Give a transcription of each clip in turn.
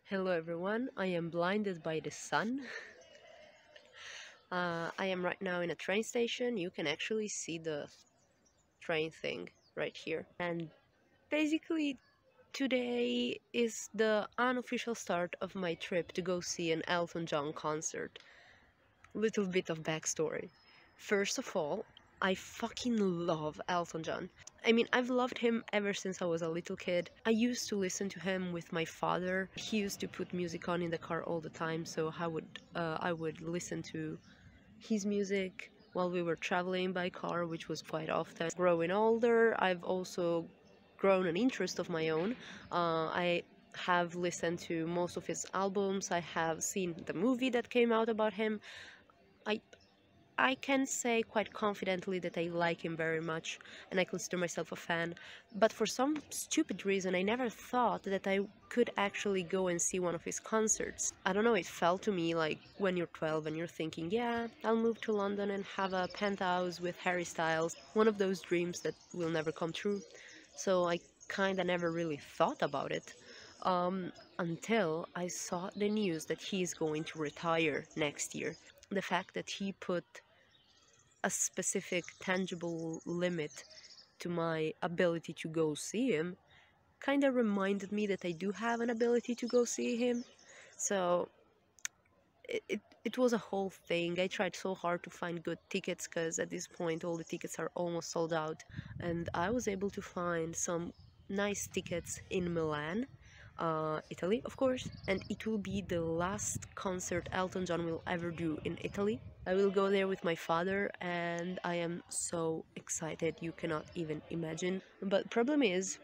Hello everyone, I am blinded by the sun. I am right now in a train station. You can actually see the train thing right here. And basically today is the unofficial start of my trip to go see an Elton John concert. Little bit of backstory. First of all, I fucking love Elton John. I mean, I've loved him ever since I was a little kid. I used to listen to him with my father. He used to put music on in the car all the time, so I would listen to his music while we were traveling by car, which was quite often. Growing older, I've also grown an interest of my own. I have listened to most of his albums. I have seen the movie that came out about him. I I can say quite confidently that I like him very much and I consider myself a fan, but for some stupid reason I never thought that I could actually go and see one of his concerts. I don't know, it felt to me like when you're 12 and you're thinking, yeah, I'll move to London and have a penthouse with Harry Styles, one of those dreams that will never come true. So I kinda never really thought about it. Until I saw the news that he's going to retire next year. The fact that he put a specific tangible limit to my ability to go see him kind of reminded me that I do have an ability to go see him. So it was a whole thing. I tried so hard to find good tickets because at this point all the tickets are almost sold out, and I was able to find some nice tickets in Milan, Italy, of course, and it will be the last concert Elton John will ever do in Italy. I will go there with my father and I am so excited, you cannot even imagine. But problem is,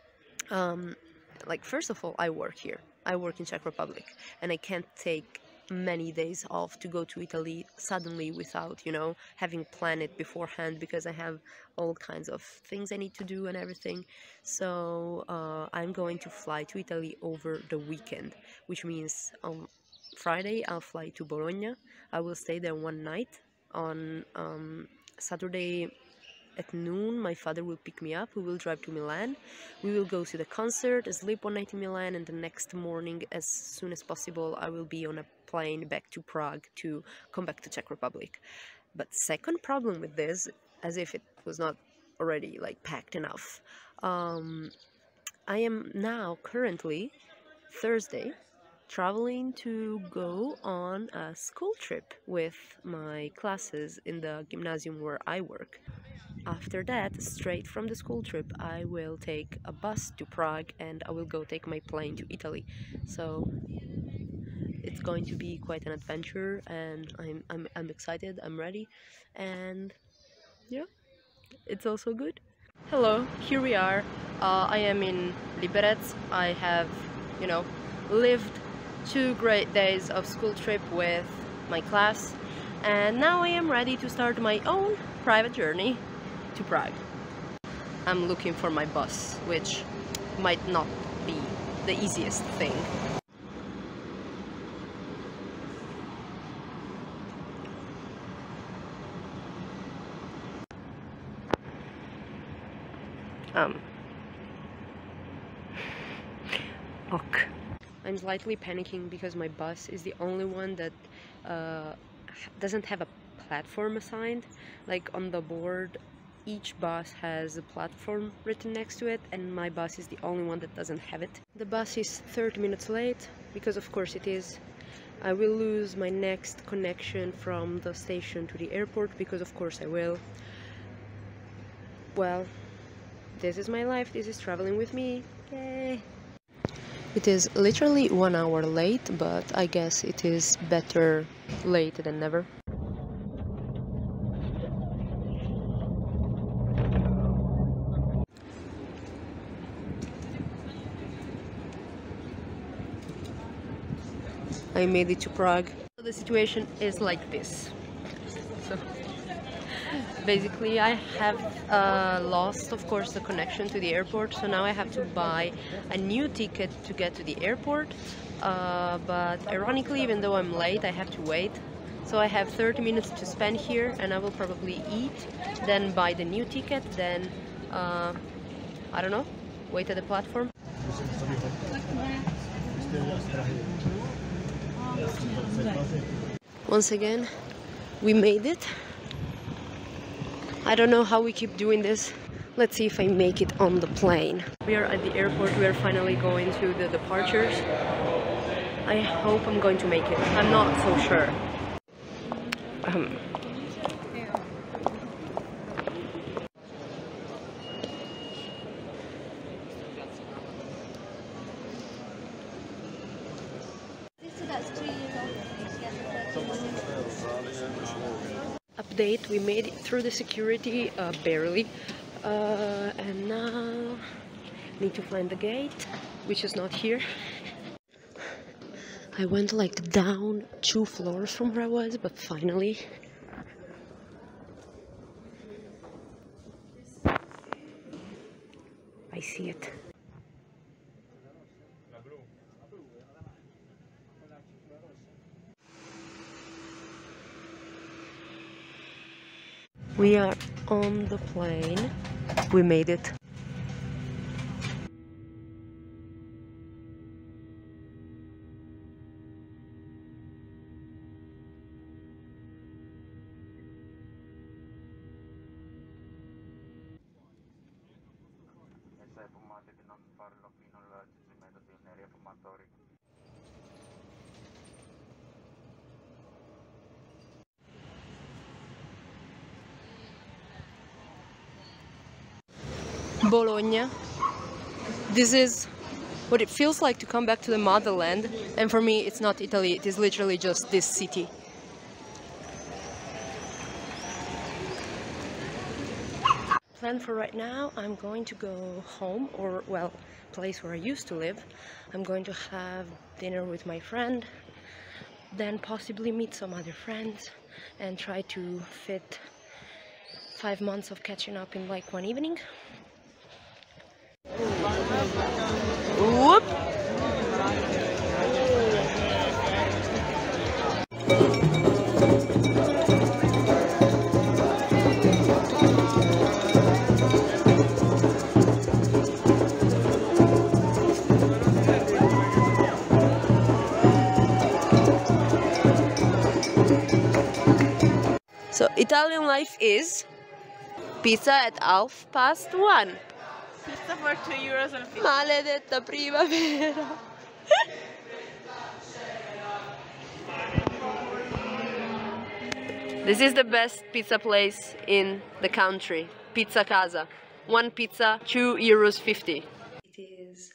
like, first of all, I work here. I work in Czech Republic and I can't take many days off to go to Italy suddenly without, having planned it beforehand, because I have all kinds of things I need to do and everything. So I'm going to fly to Italy over the weekend, which means on Friday I'll fly to Bologna. I will stay there one night. On Saturday at noon, my father will pick me up. We will drive to Milan. We will go see the concert, sleep one night in Milan, and the next morning, as soon as possible, I will be on a plane back to Prague to come back to Czech Republic. But second problem with this, as if it was not already like packed enough, I am now currently Thursday traveling to go on a school trip with my classes in the gymnasium where I work. After that, straight from the school trip, I will take a bus to Prague and I will go take my plane to Italy. So it's going to be quite an adventure, and I'm excited, I'm ready, and yeah, it's also good. Hello, here we are. I am in Liberec. I have, lived 2 great days of school trip with my class, and now I am ready to start my own private journey to Prague. I'm looking for my bus, which might not be the easiest thing. Ok. I'm slightly panicking because my bus is the only one that doesn't have a platform assigned. Like on the board, each bus has a platform written next to it, and my bus is the only one that doesn't have it. The bus is 30 minutes late, because of course it is. I will lose my next connection from the station to the airport, because of course I will. Well, this is my life, this is traveling with me. Yay! It is literally 1 hour late, but I guess it is better late than never. I made it to Prague. So the situation is like this. So basically I have lost, of course, the connection to the airport, so now I have to buy a new ticket to get to the airport, but ironically, even though I'm late, I have to wait. So I have 30 minutes to spend here, and I will probably eat, then buy the new ticket, then I don't know, wait at the platform. Once again, we made it. I don't know how we keep doing this. Let's see if I make it on the plane. We are at the airport. We are finally going to the departures. I hope I'm going to make it. I'm not so sure. Update, we made it through the security, barely. And now need to find the gate, which is not here. I went like down 2 floors from where I was, but finally. I see it. We are on the plane. We made it. Bologna. This is what it feels like to come back to the motherland, and for me it's not Italy, it is literally just this city. Plan for right now, I'm going to go home, or well, place where I used to live. I'm going to have dinner with my friend, then possibly meet some other friends and try to fit 5 months of catching up in like one evening. Whoop! So Italian life is pizza at 1:30. Pizza for €2.50. Maledetta primavera. This is the best pizza place in the country. Pizza Casa. One pizza, €2.50. It is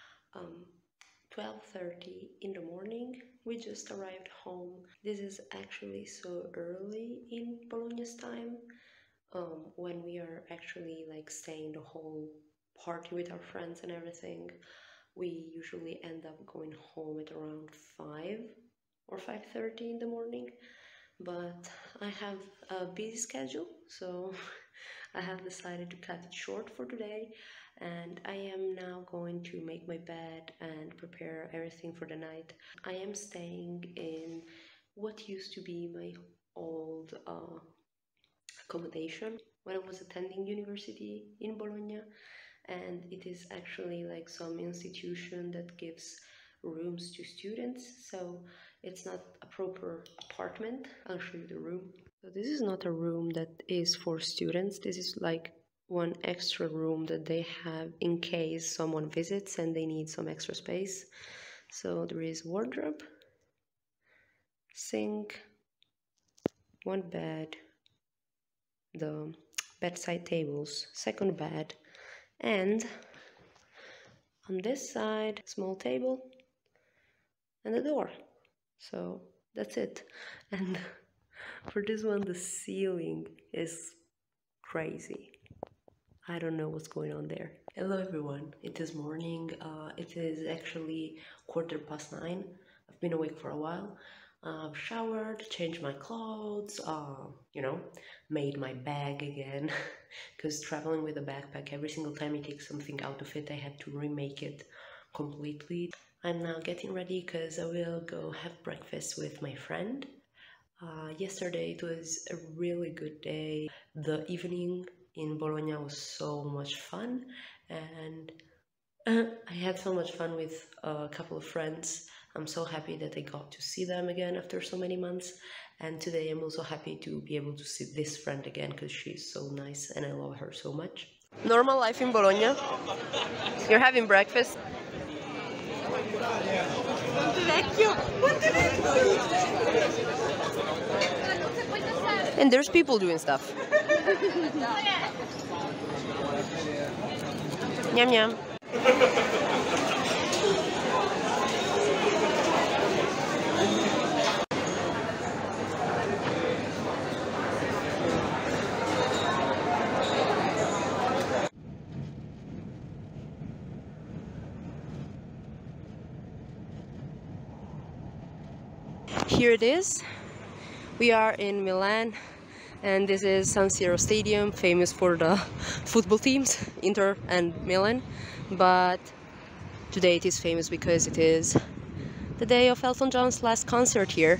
12:30 in the morning. We just arrived home. This is actually so early in Bologna's time, when we are actually like staying the whole party with our friends and everything. We usually end up going home at around 5 or 5:30 in the morning, but I have a busy schedule, so I have decided to cut it short for today, and I am now going to make my bed and prepare everything for the night. I am staying in what used to be my old accommodation when I was attending university in Bologna, and it is actually like some institution that gives rooms to students, so it's not a proper apartment. I'll show you the room. So this is not a room that is for students. This is like one extra room that they have in case someone visits and they need some extra space. So there is wardrobe, sink, one bed, the bedside tables, second bed, and on this side, small table and a door. So that's it. And for this one, the ceiling is crazy. I don't know what's going on there. Hello everyone, it is morning. It is actually 9:15. I've been awake for a while. Showered, changed my clothes, made my bag again. Because traveling with a backpack, every single time I take something out of it, I had to remake it completely. I'm now getting ready because I will go have breakfast with my friend. Yesterday it was a really good day. The evening in Bologna was so much fun, and I had so much fun with a couple of friends. I'm so happy that I got to see them again after so many months. And today I'm also happy to be able to see this friend again because she's so nice and I love her so much. Normal life in Bologna. You're having breakfast. And there's people doing stuff. Yum yum. Here it is. We are in Milan, and this is San Siro Stadium, famous for the football teams, Inter and Milan. But today it is famous because it is the day of Elton John's last concert here.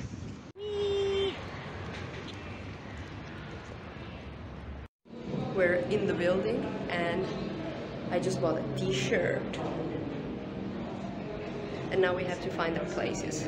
We're in the building, and I just bought a t-shirt. And now we have to find our places.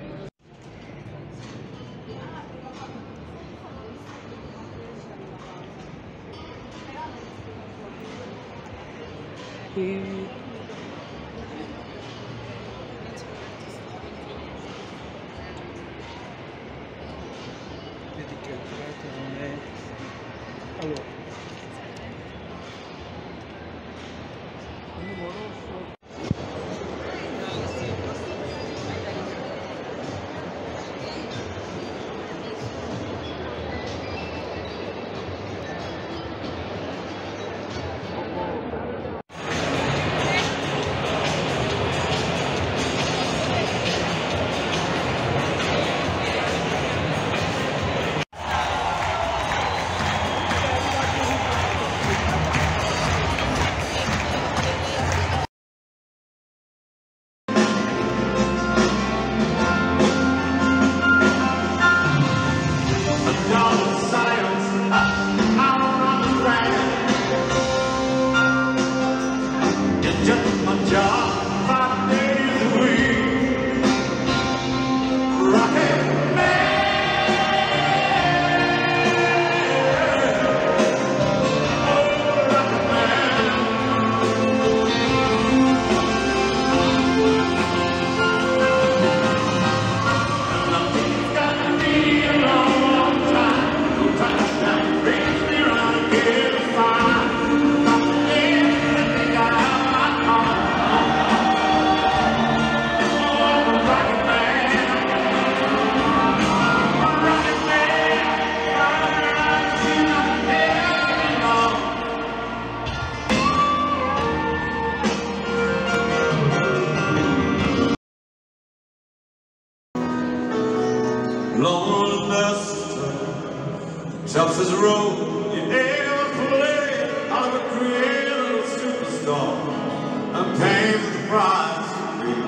Toughest role you ever played. I'm a creative superstar. I'm paying the price to be.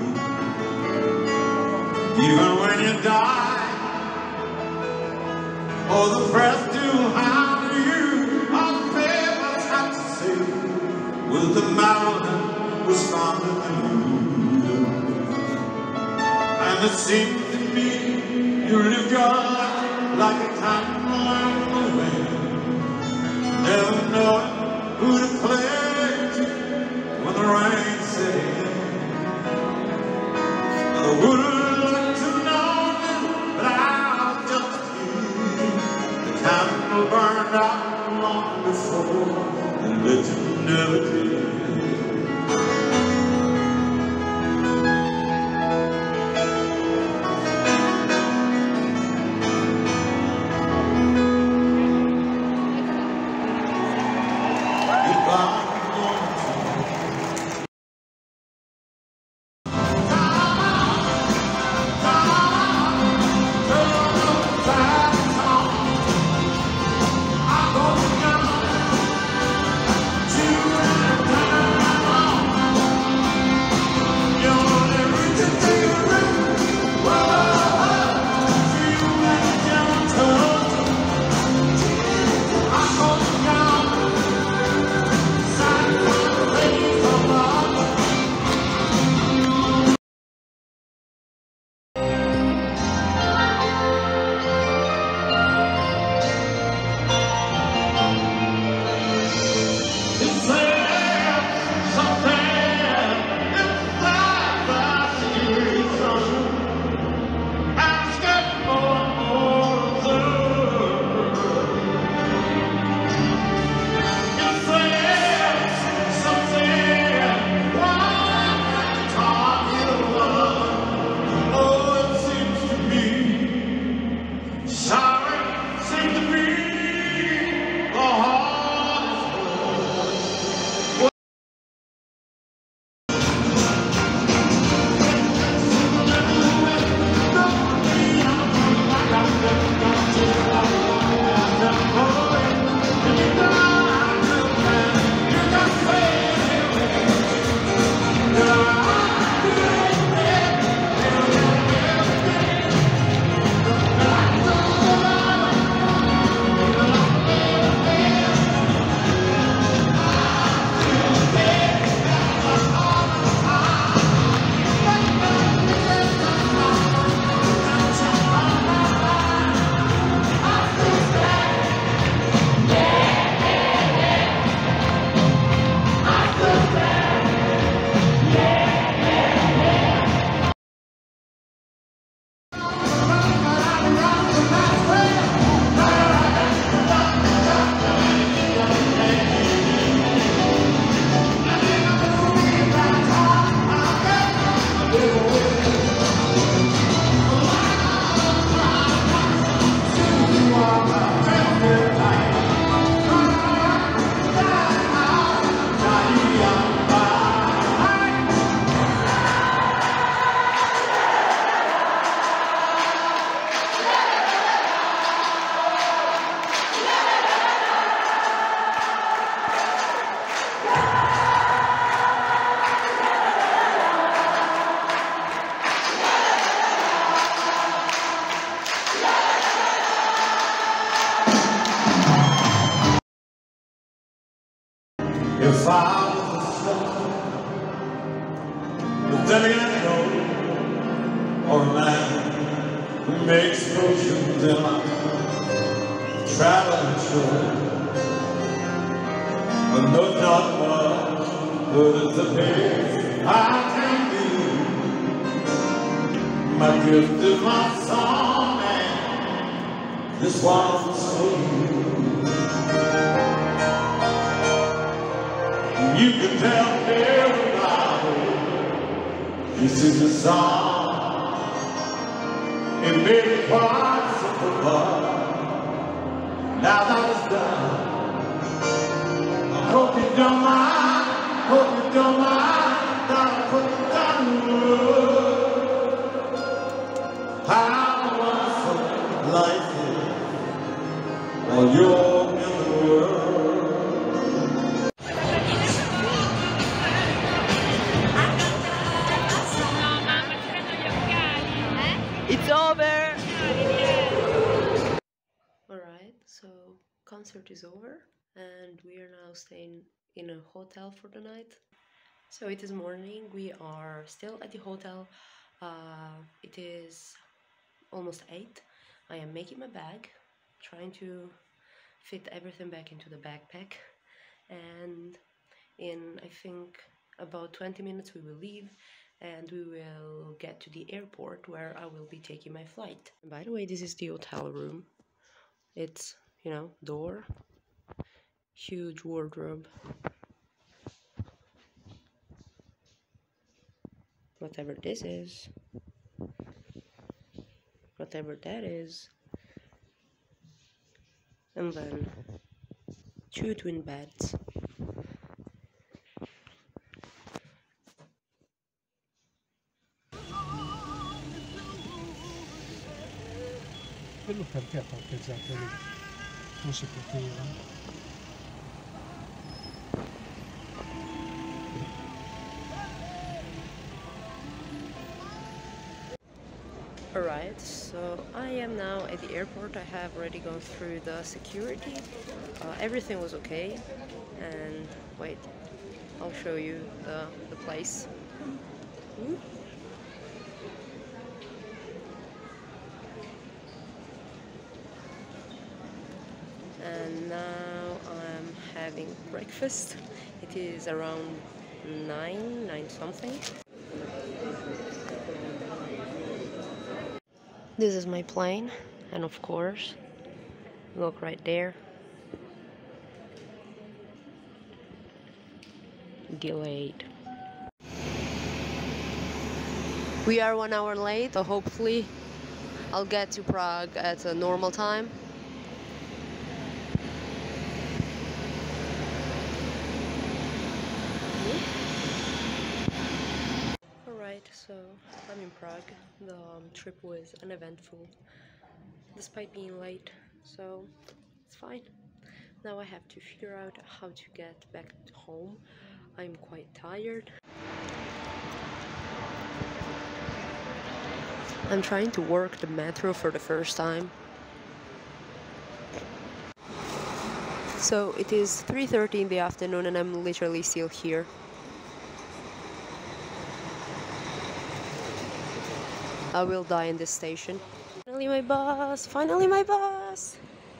Even when you die, or the press do hound you, all the papers have to say, with the Maryland was founded in you. And it seems to me you live your life like a candle in the wind, never knowing who to play to when the rain sets in. I would like to know this, but I'll just keep the candle burned out long before the legend never did. or a man who makes potions in a traveling show, but knows not much good as the pace I can be. My gift is my song, and this one's for you. You can tell everybody this is a song. It may be quite simple, but now that it's done, I hope you don't mind, hope you don't mind that I put it down the road. How wonderful life is while you're in the world. It's over! Alright, so concert is over and we are now staying in a hotel for the night. So it is morning, we are still at the hotel. It is almost 8. I am making my bag, trying to fit everything back into the backpack, and in I think about 20 minutes we will leave and we will get to the airport where I will be taking my flight. And by the way, this is the hotel room. It's, you know, door, huge wardrobe, whatever this is, whatever that is, and then 2 twin beds. Quello perché ha parcheggiato lì? Non si poteva. Alright, so I am now at the airport. I have already gone through the security. Everything was okay. And wait, I'll show you the place. Ooh. And now I'm having breakfast. It is around 9 something. This is my plane, and of course, look right there. Delayed. We are 1 hour late, so hopefully I'll get to Prague at a normal time. Alright, so I'm in Prague. The trip was uneventful despite being late, so it's fine. Now I have to figure out how to get back home. I'm quite tired. I'm trying to work the metro for the first time. So it is 3:30 in the afternoon and I'm literally still here. I will die in this station. Finally my bus! Finally my bus!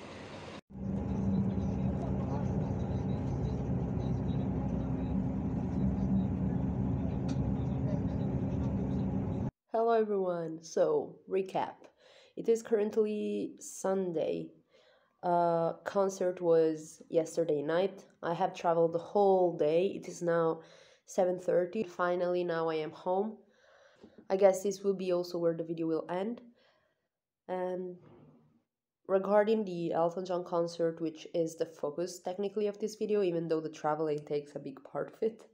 Hello everyone! So, recap. It is currently Sunday. Concert was yesterday night. I have traveled the whole day. It is now 7:30. Finally, now I am home. I guess this will be also where the video will end. And regarding the Elton John concert, which is the focus technically of this video, even though the traveling takes a big part of it.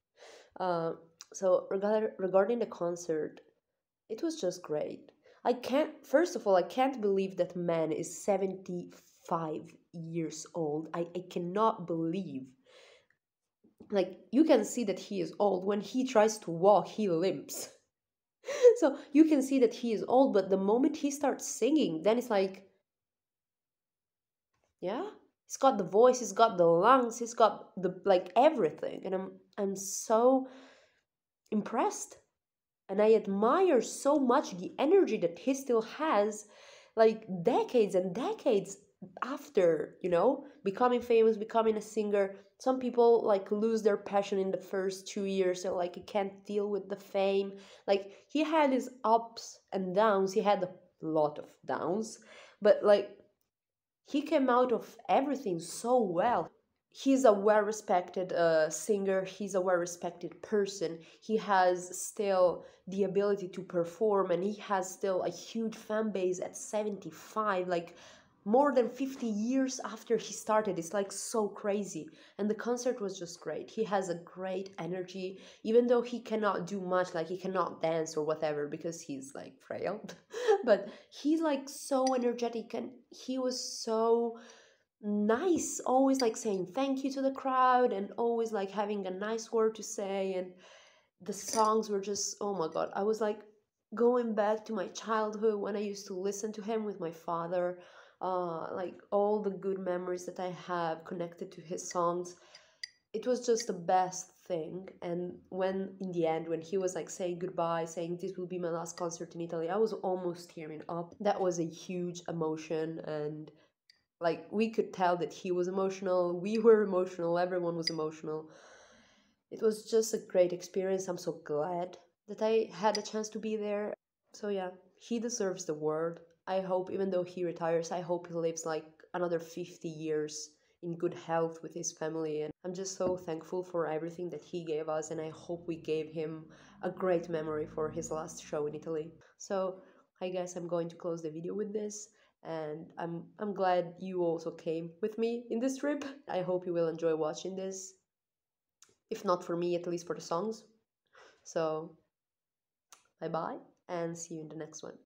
So regarding the concert, it was just great. First of all, I can't believe that man is 75 years old. I cannot believe. Like, you can see that he is old. When he tries to walk, he limps. So you can see that he is old, but the moment he starts singing, then it's like, yeah, he's got the voice, he's got the lungs, he's got the, like, everything. And I'm so impressed. And I admire so much the energy that he still has, like decades and decades after, becoming famous, becoming a singer. Some people like lose their passion in the first 2 years, so like he can't deal with the fame. Like he had his ups and downs, he had a lot of downs, but like he came out of everything so well. He's a well-respected singer, he's a well-respected person, he has still the ability to perform, and he has still a huge fan base at 75, like more than 50 years after he started. It's like so crazy, and the concert was just great. He has a great energy, even though he cannot do much, like he cannot dance or whatever because he's like frail. But he's like so energetic, and he was so nice, always like saying thank you to the crowd and always like having a nice word to say. And the songs were just, oh my god, I was like going back to my childhood when I used to listen to him with my father. Like all the good memories that I have connected to his songs, it was just the best thing. And when in the end, when he was like saying goodbye, saying this will be my last concert in Italy, I was almost tearing up. That was a huge emotion, and like we could tell that he was emotional, we were emotional, everyone was emotional. It was just a great experience. I'm so glad that I had a chance to be there. So yeah, he deserves the world. I hope, even though he retires, I hope he lives like another 50 years in good health with his family. And I'm just so thankful for everything that he gave us, and I hope we gave him a great memory for his last show in Italy. So I guess I'm going to close the video with this, and I'm glad you also came with me in this trip. I hope you will enjoy watching this, if not for me, at least for the songs. So bye bye, and see you in the next one.